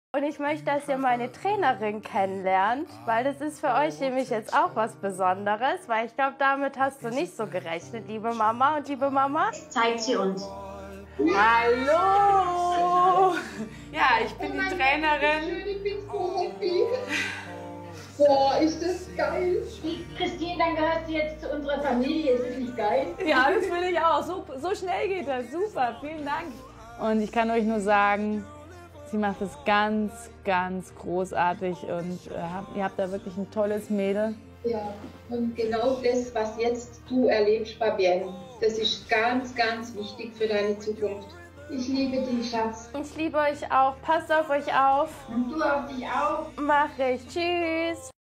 Und ich möchte, dass ihr meine Trainerin kennenlernt, weil das ist für euch nämlich jetzt auch was Besonderes, weil ich glaube, damit hast du nicht so gerechnet, liebe Mama und liebe Mama. Zeigt sie uns. Hallo! Ja, ich bin die Trainerin. Ich bin so happy. Boah, ist das geil. Christine, dann gehört sie jetzt zu unserer Familie. Ist das nicht geil? Ja, das finde ich auch. So schnell geht das. Super, vielen Dank. Und ich kann euch nur sagen, sie macht es ganz, ganz großartig und ihr habt da wirklich ein tolles Mädel. Ja, und genau das, was jetzt du erlebst, Fabienne, das ist ganz, ganz wichtig für deine Zukunft. Ich liebe dich, Schatz. Ich liebe euch auch. Passt auf euch auf. Und du auf dich auch. Mach ich. Tschüss.